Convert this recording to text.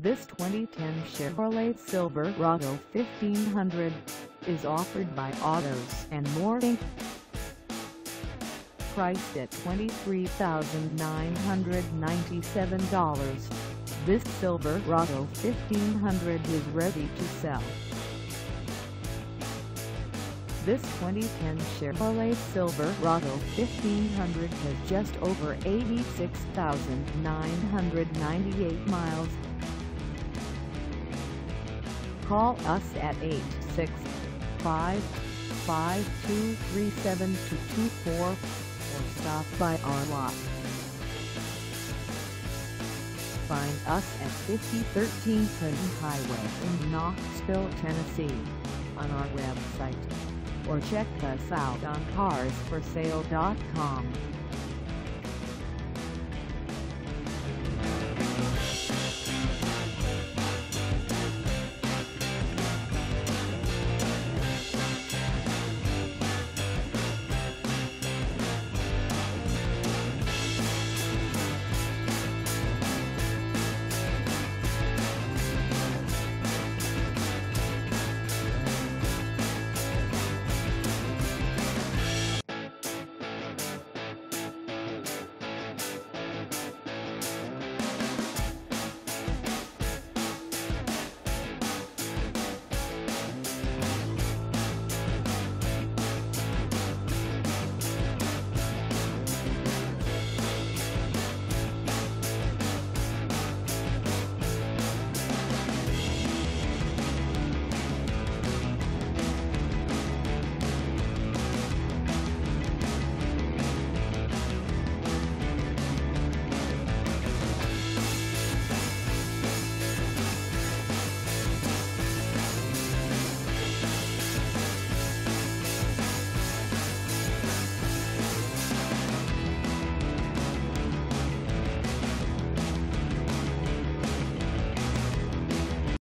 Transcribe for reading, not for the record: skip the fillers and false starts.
This 2010 Chevrolet Silverado 1500 is offered by Autos and More Inc. Priced at $23,997, this Silverado 1500 is ready to sell. This 2010 Chevrolet Silverado 1500 has just over 86,998 miles. Call us at 865-523-7224 or stop by our lot. Find us at 5013 Clinton Highway in Knoxville, Tennessee, on our website, or check us out on carsforsale.com.